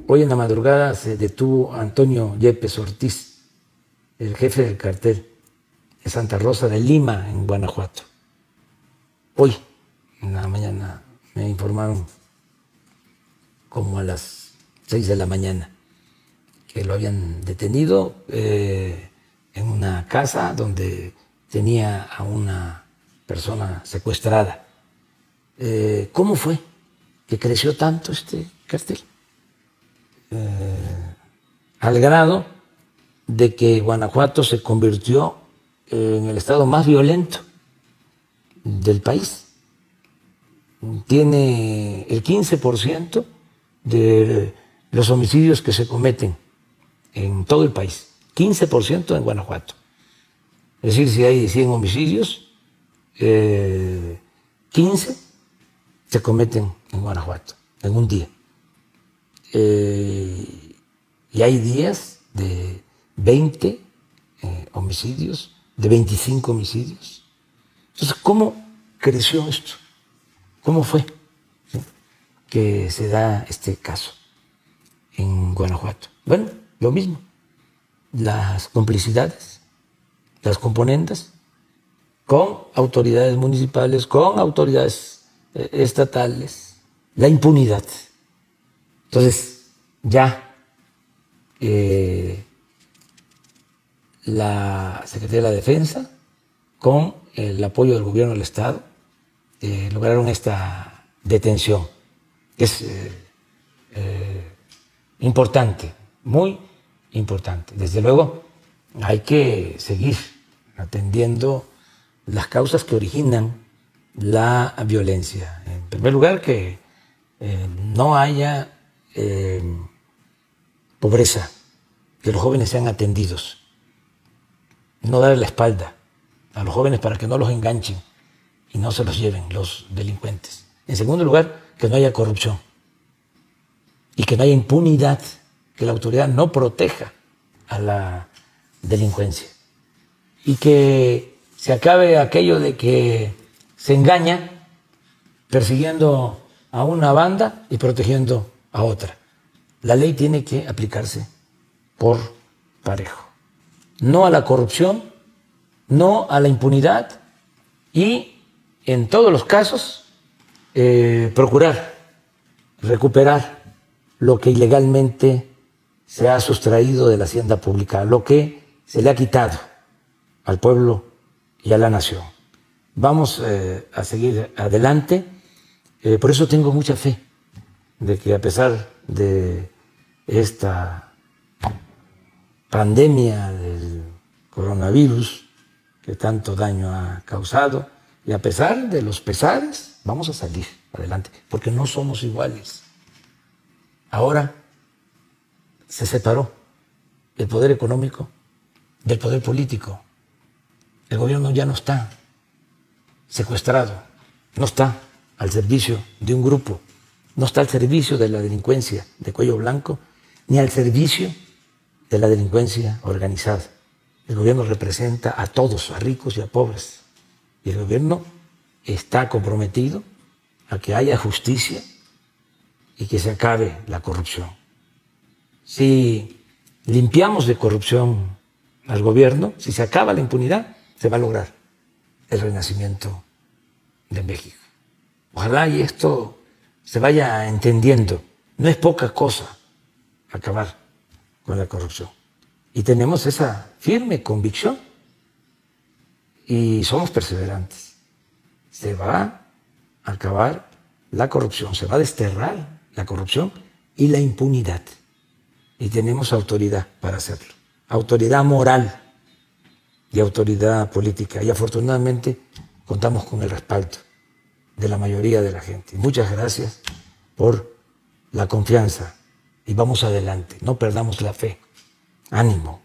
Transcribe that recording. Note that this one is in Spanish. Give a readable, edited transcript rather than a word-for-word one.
Hoy en la madrugada se detuvo a Antonio Yepes Ortiz, el jefe del cartel de Santa Rosa de Lima, en Guanajuato. Hoy, en la mañana, me informaron como a las 6 de la mañana que lo habían detenido en una casa donde tenía a una persona secuestrada. ¿Cómo fue que creció tanto este cartel? Al grado de que Guanajuato se convirtió en el estado más violento del país. Tiene el 15% de los homicidios que se cometen en todo el país, 15% en Guanajuato. Es decir, si hay 100 homicidios, 15 se cometen en Guanajuato en un día. Y hay días de 20 homicidios, de 25 homicidios. Entonces, ¿cómo creció esto? ¿Cómo fue que se da este caso en Guanajuato? Bueno, lo mismo, las complicidades, las componendas con autoridades municipales, con autoridades estatales, la impunidad. Entonces, ya la Secretaría de la Defensa, con el apoyo del gobierno del Estado, lograron esta detención, que es importante, muy importante. Desde luego, hay que seguir atendiendo las causas que originan la violencia. En primer lugar, que no haya pobreza, que los jóvenes sean atendidos, no darle la espalda a los jóvenes para que no los enganchen y no se los lleven los delincuentes. En segundo lugar, que no haya corrupción y que no haya impunidad, que la autoridad no proteja a la delincuencia y que se acabe aquello de que se engaña persiguiendo a una banda y protegiendo a otra. La ley tiene que aplicarse por parejo. No a la corrupción, no a la impunidad y, en todos los casos, procurar recuperar lo que ilegalmente se ha sustraído de la hacienda pública, lo que se le ha quitado al pueblo y a la nación. Vamos a seguir adelante. Por eso tengo mucha fe de que, a pesar de esta pandemia del coronavirus que tanto daño ha causado, y a pesar de los pesares, vamos a salir adelante, porque no somos iguales. Ahora se separó el poder económico del poder político. El gobierno ya no está secuestrado, no está al servicio de un grupo, no está al servicio de la delincuencia de cuello blanco, ni al servicio de la delincuencia organizada. El gobierno representa a todos, a ricos y a pobres. Y el gobierno está comprometido a que haya justicia y que se acabe la corrupción. Si limpiamos de corrupción al gobierno, si se acaba la impunidad, se va a lograr el renacimiento de México. Ojalá y esto se vaya entendiendo. No es poca cosa acabar con la corrupción. Y tenemos esa firme convicción y somos perseverantes. Se va a acabar la corrupción, se va a desterrar la corrupción y la impunidad. Y tenemos autoridad para hacerlo. Autoridad moral y autoridad política. Y afortunadamente contamos con el respaldo de la mayoría de la gente. Muchas gracias por la confianza y vamos adelante. No perdamos la fe. Ánimo.